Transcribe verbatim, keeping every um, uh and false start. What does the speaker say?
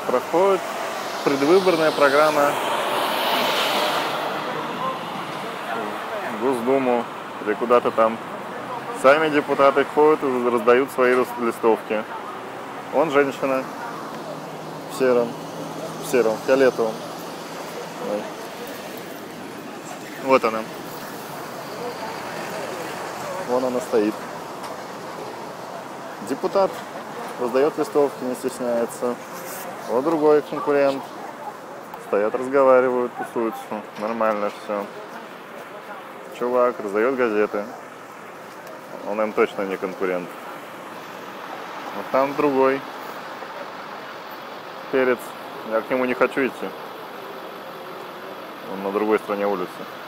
проходит предвыборная программа в Госдуму или куда-то там. Сами депутаты ходят и раздают свои листовки. Вон женщина в сером, в сером, фиолетовом. Ой. Вот она. Вон она стоит. Депутат раздает листовки, не стесняется. Вот другой конкурент. Стоят, разговаривают, тусуются. Нормально все. Чувак раздает газеты. Он им точно не конкурент. Вот там другой перец. Я к нему не хочу идти. Он на другой стороне улицы.